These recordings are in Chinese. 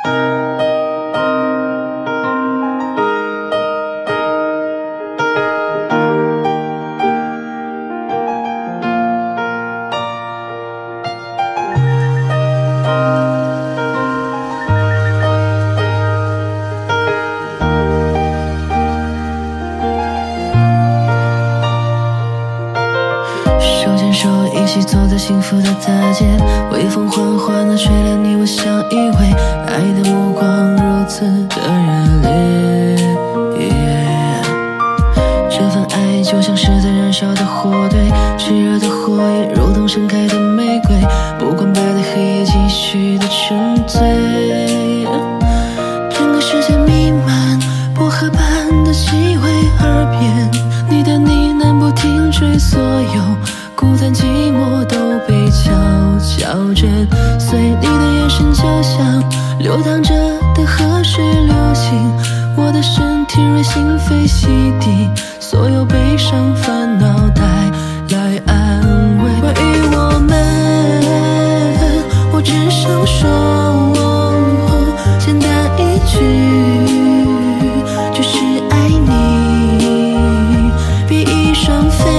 手一起走在幸福的大街，微风缓缓地吹来你我相依偎，爱的目光如此的热烈。这份爱就像是在燃烧的火堆，炽热的火焰如同盛开的玫瑰，不管白的黑夜继续的沉醉。整个世界弥漫薄荷般的气味，耳边你的呢喃不停追，所有孤单寂寞都被悄悄震碎，你的眼神就像流淌着的河水流进我的身体，让心扉洗涤所有悲伤烦恼，带来安慰。关于我们，我只想说简单一句，就是爱你，比翼双飞，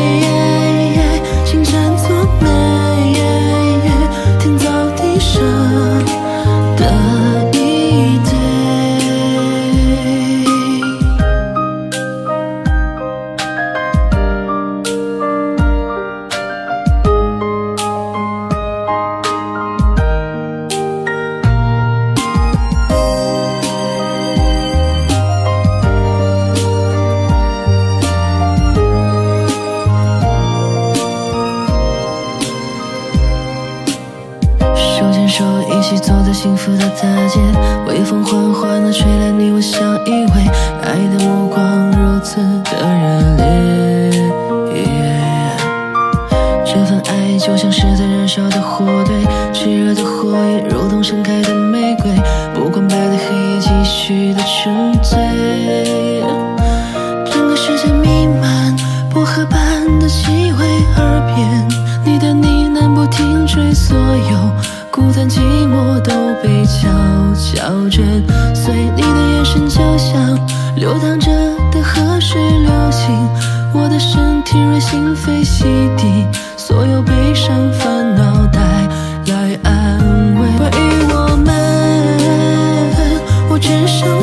手一起走在幸福的大街，微风缓缓地吹来你我相依偎，爱的目光如此的热烈。这份爱就像是在燃烧的火堆，炽热的火焰如同盛开的玫瑰，不管白的黑夜继续的沉醉。整个世界弥漫薄荷般的气味，耳边你的呢喃不停追，所有孤单寂寞都被悄悄震碎，你的眼神就像流淌着的河水流进我的身体，让心扉洗涤所有悲伤烦恼，带来安慰。关于我们，我只想